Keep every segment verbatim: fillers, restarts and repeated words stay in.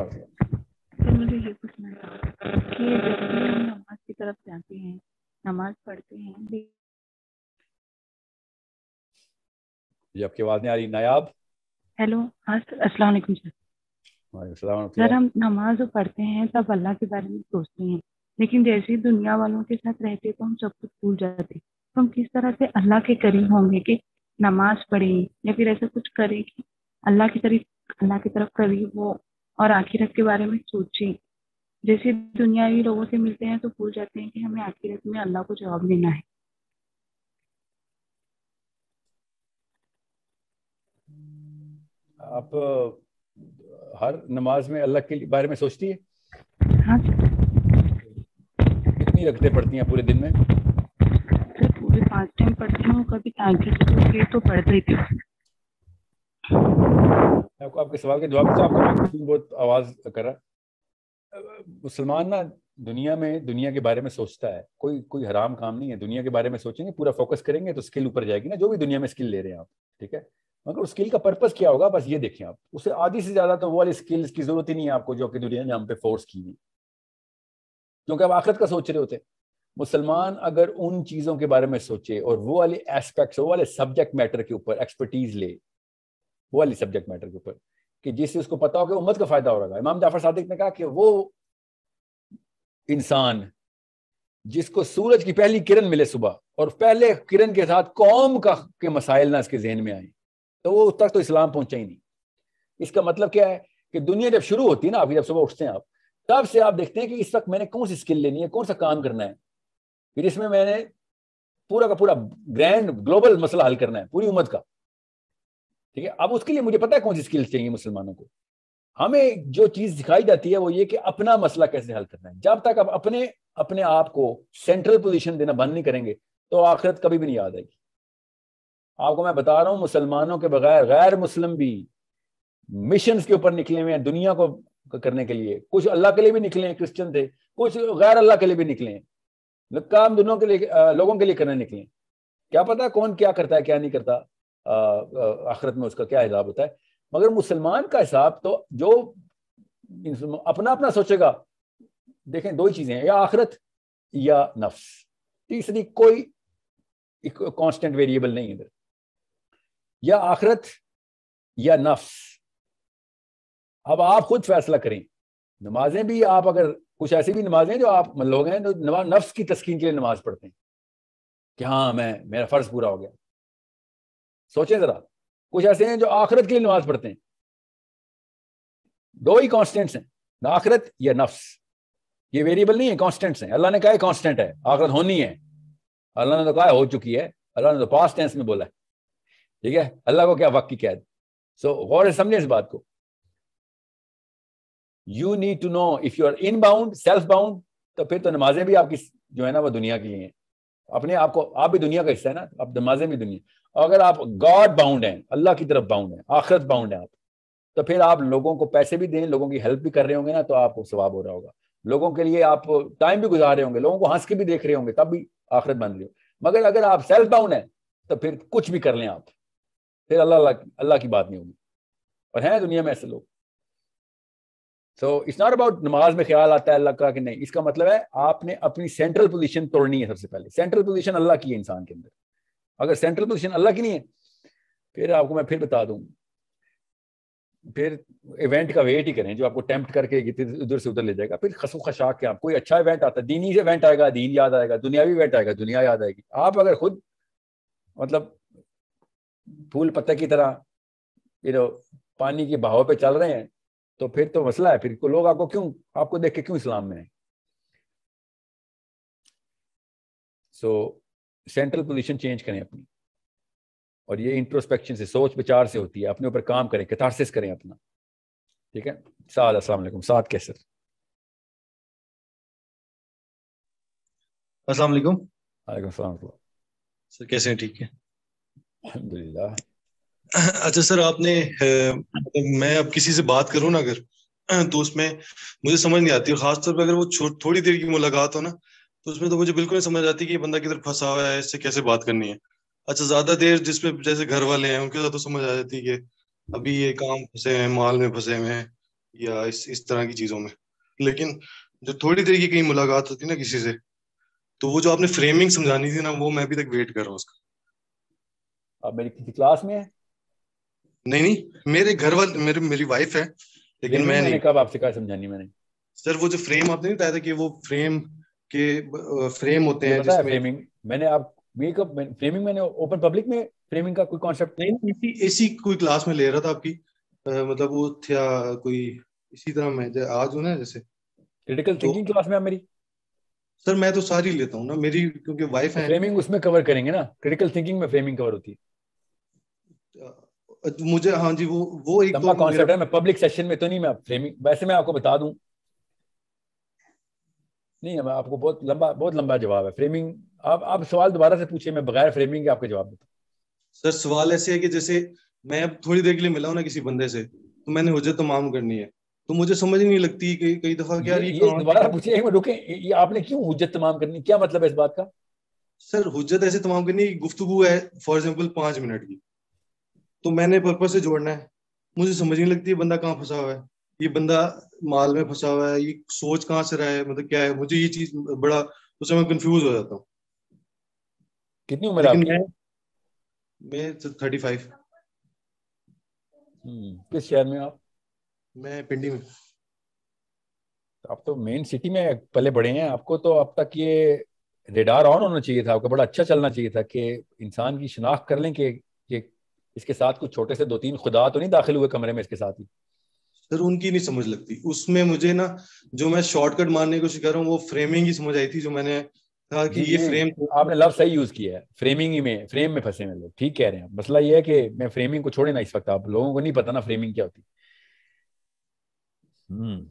السلام علیکم۔ تو مجھے یہ پوچھنا تھا کہ جب بھی ہم نماز کی طرف جاتے ہیں، نماز پڑھتے ہیں، جی آپ کی آواز نہیں آ رہی نایاب۔ ہیلو، ہاں سر، السلام علیکم سر۔ وعلیکم السلام ورحمۃ سر اللہ۔ ہم نماز پڑھتے ہیں تب اللہ کے بارے میں سوچتے ہیں، لیکن جیسے ہی دنیا والوں کے ساتھ رہتے تو ہم سب کچھ بھول جاتے، تو ہم کس طرح سے اللہ کے قریب ہوں گے کہ نماز پڑھیں یا پھر ایسا کچھ کریں کہ اللہ کی طرف اللہ کی طرف قریب ہو اور آخرت کے بارے میں سوچیں؟ جیسے دنیاوی لوگوں سے ملتے ہیں تو بھول جاتے ہیں کہ ہمیں آخرت میں اللہ کو جواب دینا ہے۔ آپ ہر نماز میں اللہ کے بارے میں سوچتی ہے؟ ہاں سر، کتنی رکعتیں پڑھتی ہیں پورے دن میں؟ سر پورے پانچ ٹائم پڑھتی ہوں، کبھی تاجد تو پڑھ رہی تھی۔ آپ کو آپ کے سوال کے جواب سے آپ کا مائکروفون بہت آواز کر رہا ہے۔ مسلمان نا دنیا میں دنیا کے بارے میں سوچتا ہے، کوئی کوئی حرام کام نہیں ہے، دنیا کے بارے میں سوچیں گے، پورا فوکس کریں گے تو اسکل اوپر جائے گی نا، جو بھی دنیا میں اسکل لے رہے ہیں آپ، ٹھیک ہے، مگر اسکل کا پرپس کیا ہوگا بس یہ دیکھیں آپ، اسے آدھی سے زیادہ تو وہ والی اسکلس کی ضرورت ہی نہیں ہے آپ کو جو کہ دنیا نے ہم پہ فورس کی ہوئی، کیونکہ آپ آخرت کا سوچ رہے ہوتے۔ مسلمان اگر ان چیزوں کے بارے میں سوچے اور وہ والے ایسپیکٹس، وہ والے سبجیکٹ میٹر کے اوپر ایکسپرٹیز لے، وہ والی سبجیکٹ میٹر کے اوپر کہ جس سے اس کو پتا ہو کہ امت کا فائدہ ہو رہا ہے۔ امام جعفر صادق نے کہا کہ وہ انسان جس کو سورج کی پہلی کرن ملے صبح اور پہلے کرن کے ساتھ قوم کا کے مسائل نہ اس کے ذہن میں آئیں تو وہ اس تک تو اسلام پہنچا ہی نہیں۔ اس کا مطلب کیا ہے کہ دنیا جب شروع ہوتی ہے نا، آپ جب صبح اٹھتے ہیں آپ، تب سے آپ دیکھتے ہیں کہ اس وقت میں نے کون سی اسکل لینی ہے، کون سا کام کرنا ہے، پھر اس میں میں نے پورا کا پورا گرینڈ گلوبل مسئلہ حل کرنا ہے پوری امت کا، ٹھیک ہے۔ اب اس کے لیے مجھے پتا ہے کون سی اسکلز چاہیے مسلمانوں کو۔ ہمیں جو چیز دکھائی جاتی ہے وہ یہ کہ اپنا مسئلہ کیسے حل کرنا ہے۔ جب تک آپ اپنے اپنے آپ کو سینٹرل پوزیشن دینا بند نہیں کریں گے تو آخرت کبھی بھی نہیں یاد آئے گی۔ آپ کو میں بتا رہا ہوں مسلمانوں کے بغیر غیر مسلم بھی مشنز کے اوپر نکلے ہوئے ہیں دنیا کو کرنے کے لیے، کچھ اللہ کے لیے بھی نکلے ہیں، کرسچن تھے، کچھ غیر اللہ کے لیے بھی نکلے ہیں، کام دنوں کے لیے لوگوں کے لیے کرنے نکلے ہیں۔ کیا پتا کون کیا کرتا ہے کیا نہیں کرتا، آخرت میں اس کا کیا حساب ہوتا ہے، مگر مسلمان کا حساب تو جو اپنا اپنا سوچے گا۔ دیکھیں دو ہی چیزیں ہیں، یا آخرت یا نفس، تیسری کوئی کانسٹنٹ ویریبل نہیں ہے، یا آخرت یا نفس۔ اب آپ خود فیصلہ کریں۔ نمازیں بھی آپ اگر کچھ ایسی بھی نمازیں جو آپ لوگ ہیں جو نفس کی تسکین کے لیے نماز پڑھتے ہیں کہ ہاں میں میرا فرض پورا ہو گیا، سوچیں ذرا۔ کچھ ایسے ہیں جو آخرت کے لیے نماز پڑھتے ہیں۔ دو ہی کانسٹنٹس ہیں، نہ آخرت یا نفس، یہ ویریبل نہیں ہے، کانسٹنٹس ہیں۔ اللہ نے کہا ہے کانسٹنٹ ہے، آخرت ہونی ہے، اللہ نے تو کہا ہے ہو چکی ہے، اللہ نے تو پاسٹ ٹینس میں بولا ہے، ٹھیک ہے۔ اللہ کو کیا وقت کی قید۔ سو غور سے سمجھیں اس بات کو۔ You need to know if you are in bound self bound, تو پھر تو نمازیں بھی آپ کی جو ہے نا وہ دنیا کے لیے ہیں، اپنے آپ کو، آپ بھی دنیا کا حصہ ہے نا، اب نمازیں بھی دنیا۔ اگر آپ گاڈ باؤنڈ ہیں، اللہ کی طرف باؤنڈ ہیں، آخرت باؤنڈ ہیں آپ، تو پھر آپ لوگوں کو پیسے بھی دیں، لوگوں کی ہیلپ بھی کر رہے ہوں گے نا، تو آپ کو ثواب ہو رہا ہوگا۔ لوگوں کے لیے آپ ٹائم بھی گزار رہے ہوں گے، لوگوں کو ہنس کے بھی دیکھ رہے ہوں گے، تب بھی آخرت بن رہی ہو۔ مگر اگر آپ سیلف باؤنڈ ہیں تو پھر کچھ بھی کر لیں آپ، پھر اللہ اللہ اللہ کی بات نہیں ہوگی، اور ہیں دنیا میں ایسے لوگ۔ سو اٹس ناٹ اباؤٹ نماز میں خیال آتا ہے اللہ کا کہ نہیں، اس کا مطلب ہے آپ نے اپنی سینٹرل پوزیشن توڑنی ہے۔ سب سے پہلے سینٹرل پوزیشن اللہ کی ہے انسان کے اندر۔ اگر سینٹرل پوزیشن اللہ کی نہیں ہے، پھر آپ کو میں پھر بتا دوں، پھر ایونٹ کا ویٹ ہی کریں جو آپ کو ٹیمپٹ کر کے ادھر سے ادھر لے جائے گا۔ پھر خسو خشاک کے آپ کوئی اچھا ایونٹ آتا ہے، دینی ایونٹ آئے گا، دین یاد آئے گا، دنیاوی ایونٹ آئے گا، دنیا یاد آئے گی۔ آپ اگر خود مطلب پھول پتے کی طرح پھر پانی کے بہاؤ پہ چل رہے ہیں تو پھر تو مسئلہ ہے، پھر لوگ آپ کو کیوں آپ کو دیکھ کے کیوں اسلام میں ہیں۔ سو سینٹرل پوزیشن چینج کریں اپنی، اور یہ انٹروسپیکشن سے، سوچ بچار سے ہوتی ہے۔ اپنے اوپر کام کریں، کیتھارسس کریں اپنا، ٹھیک ہے۔ سعد السلام علیکم۔ سعد کیسر؟ السلام علیکم۔ وعلیکم السلام سر کیسے ہیں؟ ٹھیک ہے الحمدللہ۔ اچھا سر، آپ نے میں اب کسی سے بات کروں نا اگر تو اس میں مجھے سمجھ نہیں آتی، اور خاص طور پہ اگر وہ تھوڑی دیر کی ملاقات ہو نا تو اس میں تو مجھے بالکل نہیں سمجھ آتی کہ یہ بندہ کدھر پھنسا ہوا ہے، اس سے کیسے بات کرنی ہے۔ اچھا زیادہ دیر جس میں جیسے گھر والے ہیں ان کے ساتھ تو سمجھ آ جاتی کہ ابھی یہ کام پھنسے ہیں، مال میں پھنسے ہوئے ہیں، یا اس اس طرح کی چیزوں میں. لیکن جو تھوڑی دیر کی کہیں ملاقات ہوتی نا کسی سے, تو وہ جو آپ نے فریمنگ سمجھانی تھی نا, وہ میں ابھی تک ویٹ کر رہا ہوں اس کا. آپ میری کسی کلاس میں ہیں؟ نہیں نہیں, میرے گھر والے, میرے میری وائف ہے, لیکن فریمنگ میں میں نے نہیں. کب آپ سے کہا سمجھانی میں نے؟ سر وہ جو فریم آپ نے نہیں بتایا تھا کہ وہ فریم کے فریم ہوتے مجھے ہیں پتا جس ہے میں, فریمنگ میں نے آپ یہ کب فریمنگ میں نے اوپن پبلک میں فریمنگ کا کوئی کانسیپٹ نہیں اسی اسی کوئی کلاس میں لے رہا تھا آپ کی, مطلب وہ تھا کوئی اسی طرح میں آج ہوں نا جیسے. کریٹیکل تو تھنکنگ کلاس میں آپ میری سر میں تو ساری لیتا ہوں نا, میری کیونکہ وائف ہے. فریمنگ اس میں کور کریں گے نا, کریٹیکل تھنکنگ میں فریمنگ کور ہوتی ہے. مجھے ہاں جی وہ وہ ایک لمبا تو میرا, کانسیپٹ ہے, میں پبلک سیشن میں تو نہیں, میں فریمنگ ویسے میں آپ کو بتا دوں نہیں, میں آپ کو بہت لمبا بہت لمبا جواب ہے فریمنگ. آپ آپ سوال دوبارہ سے پوچھیں, میں بغیر فریمنگ کے آپ کے جواب دیتا ہوں. سر سوال ایسے ہے کہ جیسے میں اب تھوڑی دیر کے لیے ملا ہوں نا کسی بندے سے, تو میں نے حجت تمام کرنی ہے, تو مجھے سمجھ نہیں لگتی کہ کئی دفعہ کہ یار یہ یہ یہ کہاں دوبارہ پوچھیں, ایک منٹ رکیں, یہ آپ نے کیوں حجت تمام کرنی, کیا مطلب ہے اس بات کا؟ سر حجت ایسے تمام کرنی, گفتگو ہے فار ایگزامپل پانچ منٹ کی, تو میں نے پرپز سے جوڑنا ہے, مجھے سمجھ نہیں لگتی یہ بندہ کہاں پھنسا ہوا ہے, یہ بندہ مال میں پھنسا ہوا ہے, یہ سوچ کہاں سے رہا ہے, مطلب کیا ہے, مجھے یہ چیز بڑا اس میں کنفیوز ہو جاتا ہوں. کتنی عمر ہے آپ لیکن کی؟ میں میں تھرٹی فائیو. کس شہر میں آپ؟ میں پنڈی میں. آپ تو مین سٹی میں پلے بڑے ہیں, آپ کو تو اب تک یہ ریڈار آن ہونا چاہیے تھا, آپ کو بڑا اچھا چلنا چاہیے تھا کہ انسان کی شناخت کر لیں کہ یہ اس کے ساتھ کچھ چھوٹے سے دو تین خدا تو نہیں داخل ہوئے کمرے میں اس کے ساتھ ہی. سر ان کی نہیں سمجھ لگتی اس میں, مجھے نا جو میں شارٹ کٹ مارنے کی کوشش کر رہا ہوں وہ فریمنگ ہی سمجھ آئی تھی, جو میں نے کہا کہ جی یہ نہیں, فریم. آپ نے لفظ صحیح یوز کیا ہے, فریمنگ ہی میں فریم میں پھنسے ہیں لوگ, ٹھیک کہہ رہے ہیں. مسئلہ یہ ہے کہ میں فریمنگ کو چھوڑے نا اس وقت, آپ لوگوں کو نہیں پتا نا فریمنگ کیا ہوتی. ہوں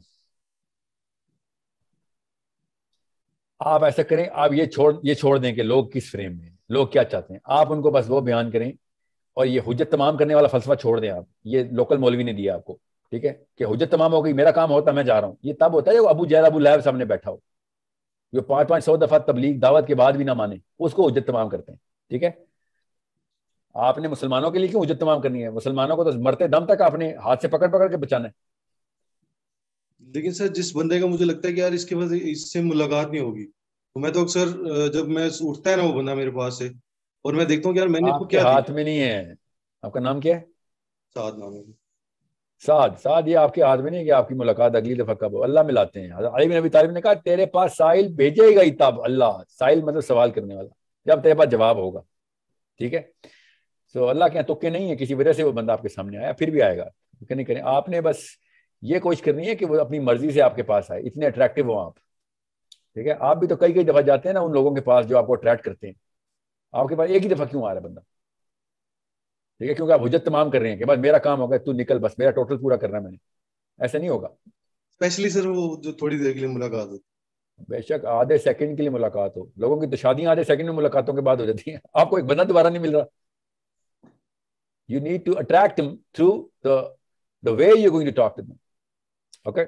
آپ ایسا کریں, آپ یہ چھوڑ یہ چھوڑ دیں کہ لوگ کس فریم میں ہیں, لوگ کیا چاہتے ہیں, آپ ان کو بس وہ بیان کریں, اور یہ حجت تمام کرنے والا فلسفہ چھوڑ دیں. آپ یہ لوکل مولوی نے دیا آپ کو, ٹھیک ہے, کہ حجت تمام ہو گئی, میرا کام ہوتا میں جا رہا ہوں. یہ تب ہوتا ہے جب ابو جہل ابو لہب سامنے بیٹھا ہو, جو پانچ پانچ سو دفعہ تبلیغ دعوت کے بعد بھی نہ مانے, اس کو حجت تمام کرتے ہیں. ٹھیک ہے, آپ نے مسلمانوں کے لیے کیوں حجت تمام کرنی ہے؟ مسلمانوں کو تو مرتے دم تک آپ نے ہاتھ سے پکڑ پکڑ کے بچانا ہے. لیکن سر جس بندے کا مجھے لگتا ہے کہ یار اس کے بعد اس سے ملاقات نہیں ہوگی, تو میں تو اکثر جب میں اٹھتا ہے نا وہ بندہ میرے پاس سے, اور میں دیکھتا ہوں کہ یار میں نے اس کو آپ کے کیا ہاتھ دیا. میں نہیں ہے. آپ کا نام کیا ہے؟ ساتھ نام ہے. سعد. سعد یہ آپ کے ہاتھ میں نہیں کہ آپ کی ملاقات اگلی دفعہ کب ہو, اللہ ملاتے ہیں. علی بن ابی طالب نے کہا تیرے پاس سائل بھیجے گا ہی تب اللہ, سائل مطلب سوال کرنے والا, جب تیرے پاس جواب ہوگا. ٹھیک ہے, سو اللہ کے یہاں تکے نہیں ہے, کسی وجہ سے وہ بندہ آپ کے سامنے آیا, پھر بھی آئے گا. نہیں کریں, آپ نے بس یہ کوشش کرنی ہے کہ وہ اپنی مرضی سے آپ کے پاس آئے, اتنے اٹریکٹیو ہو آپ. ٹھیک ہے, آپ بھی تو کئی کئی دفعہ جاتے ہیں نا ان لوگوں کے پاس جو آپ کو اٹریکٹ کرتے ہیں, آپ کے پاس ایک ہی دفعہ کیوں آ رہا ہے بندہ؟ ٹھیک ہے, کیونکہ آپ حجت تمام کر رہے ہیں کہ بس میرا کام ہوگا, تو نکل, بس میرا ٹوٹل پورا کرنا ہے میں نے. ایسا نہیں ہوگا. اسپیشلی سر وہ جو تھوڑی دیر کے لیے ملاقات ہوتی. بے شک آدھے سیکنڈ کے لیے ملاقات ہو, لوگوں کی تو شادیاں آدھے سیکنڈ میں ملاقاتوں کے بعد ہو جاتی ہیں. آپ کو ایک بندہ دوبارہ نہیں مل رہا. You need to attract them through the the way you're going to talk to them. Okay?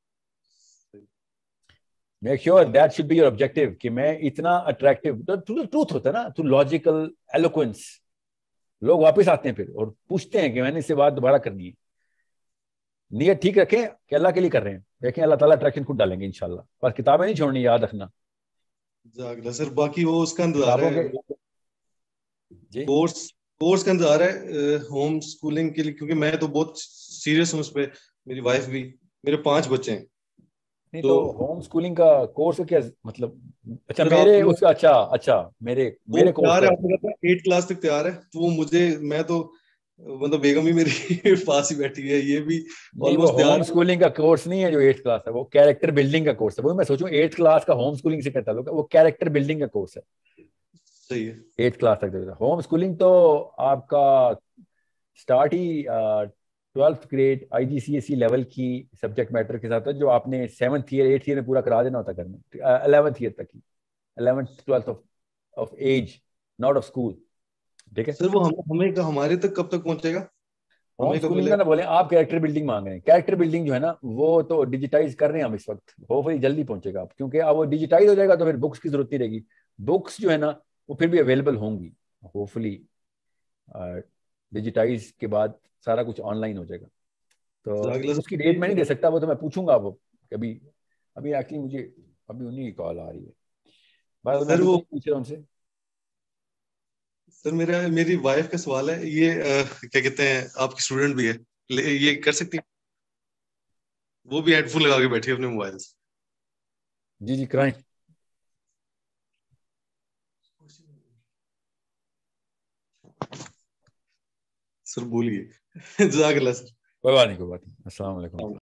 Make sure that should be your objective کہ میں اتنا attractive, truth ہوتا ہے نا, to logical eloquence. لوگ واپس آتے ہیں پھر اور پوچھتے ہیں کہ میں نے اس سے بات دوبارہ کرنی ہے. نیت ٹھیک رکھیں کہ اللہ کے لیے کر رہے ہیں, دیکھیں اللہ تعالیٰ اٹریکشن خود ڈالیں گے انشاءاللہ. بس کتابیں نہیں چھوڑنی, یاد رکھنا. سر باقی وہ اس کا انتظار کتابوں ہے, کے جی کورس کورس کا انتظار ہے ہوم سکولنگ کے لیے, کیونکہ میں تو بہت سیریس ہوں اس پہ, میری وائف بھی, میرے پانچ بچے ہیں. نہیں تو ہوم سکولنگ کا کورس کیا مطلب؟ اچھا سر آپ میرے اس کا, اچھا اچھا میرے وہ میرے کورس تیار ہے, کا آپ کو پتا ہے ایٹ کلاس تک تیار ہے, تو وہ مجھے, میں تو مطلب بیگم بھی میری پاس ہی بیٹھی ہے, یہ بھی نہیں, وہ آلموسٹ تیار ہوم ہے. سکولنگ کا کورس نہیں ہے جو ایٹ کلاس ہے, وہ کیریکٹر بلڈنگ کا کورس ہے. وہ میں سوچوں ایٹ کلاس کا ہوم سکولنگ سے کیا تعلق ہے؟ وہ کیریکٹر بلڈنگ کا کورس ہے. صحیح ہے, ایٹ کلاس تک. ہوم سکولنگ تو آپ کا اسٹارٹ ہی twelfth grade I G C S C level کی سبجیکٹ میٹر کے ساتھ ہے, جو آپ نے سیونتھ ایئر ایٹھ ایئر میں پورا کرا دینا ہوتا گھر میں, الیونتھ ایئر تک ہی, eleventh twelfth of age, not of school. ٹھیک ہے, سر وہ ہمیں ہمارے تک کب تک پہنچے گا؟ ہوم سکولنگ میں نہ بولیں آپ, کیریکٹر بلڈنگ مانگ رہے ہیں. کیریکٹر بلڈنگ جو ہے نا وہ تو ڈیجیٹائز کر رہے ہیں ہم اس وقت, ہوپفلی جلدی پہنچے گا آپ, کیونکہ اب وہ ڈیجیٹائز ہو جائے گا تو پھر بکس کی ضرورت نہیں رہے گی. بکس جو ہے نا وہ پھر بھی اویلیبل ہوں گی ہوپفلی, ڈیجیٹائز کے بعد سارا کچھ آن لائن ہو جائے گا. تو اس کی ڈیٹ میں نہیں دے سکتا, وہ تو میں پوچھوں گا وہ کبھی. ابھی ایکچولی مجھے ابھی انہیں کی کال آ رہی ہے. سر وہ پوچھ رہا ہوں ان سے. سر میرا میری وائف کا سوال ہے, یہ کیا کہتے ہیں آپ کی اسٹوڈنٹ بھی ہے, یہ کر سکتی ہیں؟ وہ بھی ہیڈ فون لگا کے بیٹھی ہے اپنے موبائل سے. جی جی کرائیں. سر بولیے. جزاک اللہ سر. کوئی بات نہیں کوئی بات نہیں. السلام علیکم.